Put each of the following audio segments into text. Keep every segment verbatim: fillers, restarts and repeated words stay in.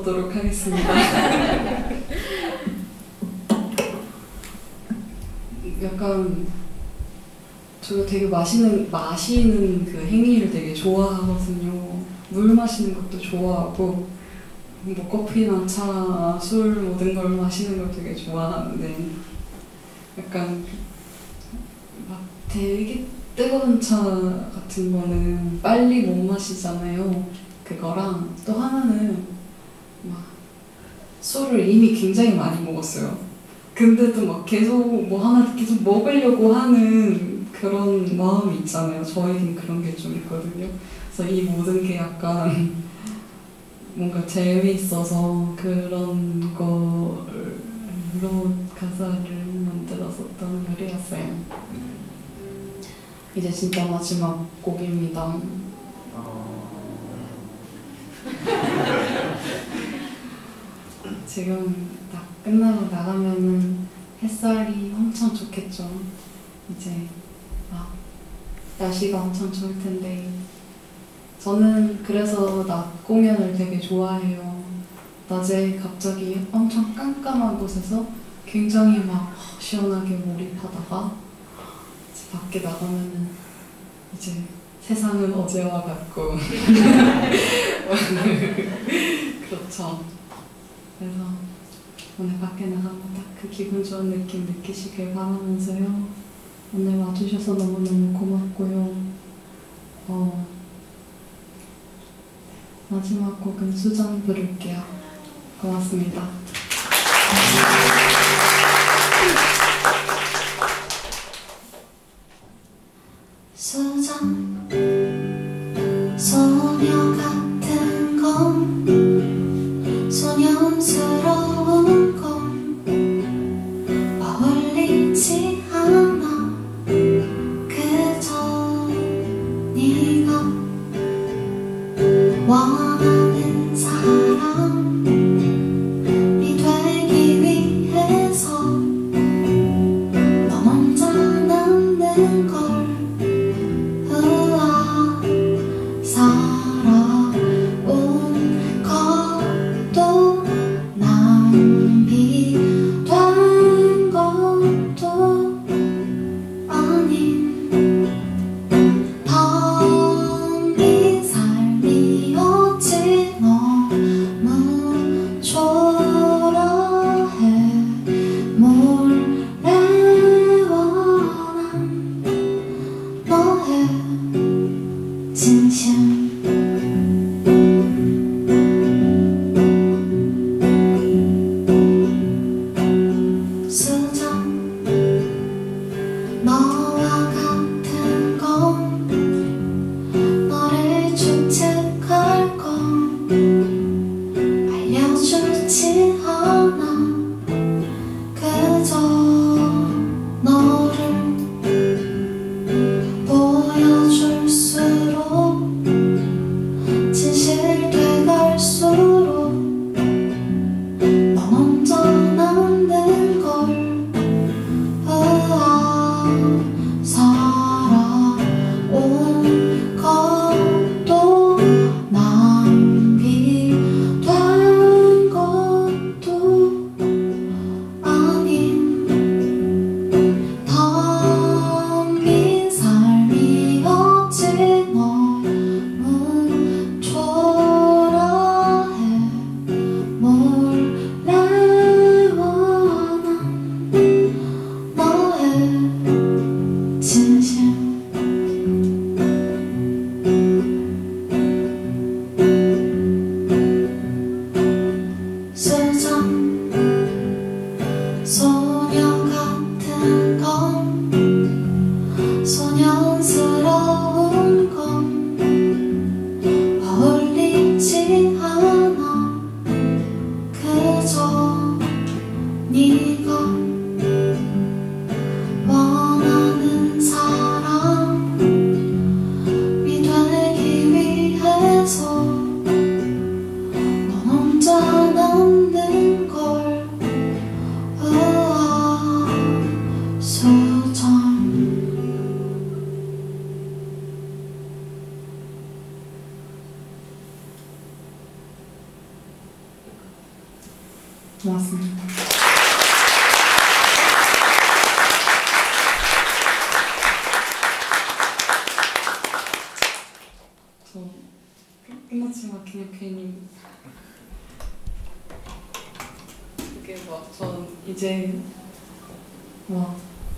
해보도록 하겠습니다. 약간 제가 되게 마시는 마시는 그 행위를 되게 좋아하거든요. 물 마시는 것도 좋아하고 뭐 커피나 차, 술 모든 걸 마시는 걸 되게 좋아하는데 약간 막 되게 뜨거운 차 같은 거는 빨리 못 마시잖아요. 그거랑 또 하나는 막 술을 이미 굉장히 많이 먹었어요. 근데도 막 계속 뭐 하나 계속 먹으려고 하는 그런 마음이 있잖아요. 저에겐 그런 게 좀 있거든요. 그래서 이 모든 게 약간 뭔가 재미있어서 그런 거로 가사를 만들었었던 노래였어요. 이제 진짜 마지막 곡입니다. 지금 딱 끝나고 나가면은 햇살이 엄청 좋겠죠. 이제 막 날씨가 엄청 좋을 텐데 저는 그래서 낮 공연을 되게 좋아해요. 낮에 갑자기 엄청 깜깜한 곳에서 굉장히 막 시원하게 몰입하다가 이제 밖에 나가면은 이제 세상은 어제와 같고 그렇죠. 그래서 오늘 밖에 나가면 딱 그 기분 좋은 느낌 느끼시길 바라면서요. 오늘 와주셔서 너무너무 고맙고요. 어, 마지막 곡은 수정 부를게요. 고맙습니다. 수정 소녀 같은 건 소년스러운 건 어울리지 않아. 그저 네가 원하는 사람이 되기 위해서 고맙습니다. 저 끝났지만 그냥 괜히 그게 막전 이제 막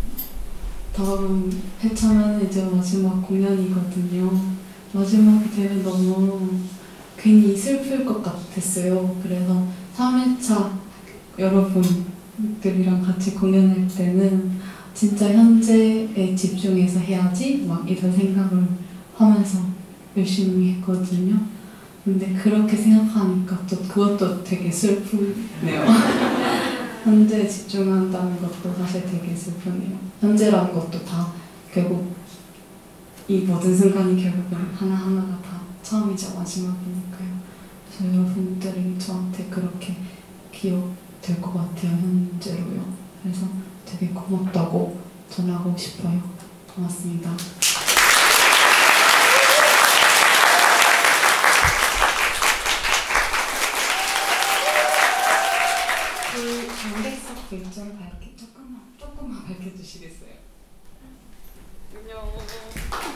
다음 회차면 이제 마지막 공연이거든요. 마지막이 되면 너무 괜히 슬플 것 같았어요. 그래서 삼 회차 여러분들이랑 같이 공연할 때는 진짜 현재에 집중해서 해야지 막 이런 생각을 하면서 열심히 했거든요. 근데 그렇게 생각하니까 또 그것도 되게 슬프네요. 현재에 집중한다는 것도 사실 되게 슬프네요. 현재라는 것도 다 결국 이 모든 순간이 결국은 하나하나가 다 처음이자 마지막이니까요. 그래서 여러분들이 저한테 그렇게 기억될 것 같아요. 현재로요. 그래서 되게 고맙다고 전하고 싶어요. 고맙습니다. 그 관객석 글자를 밝게 조금만 조금만 밝혀주시겠어요? 안녕.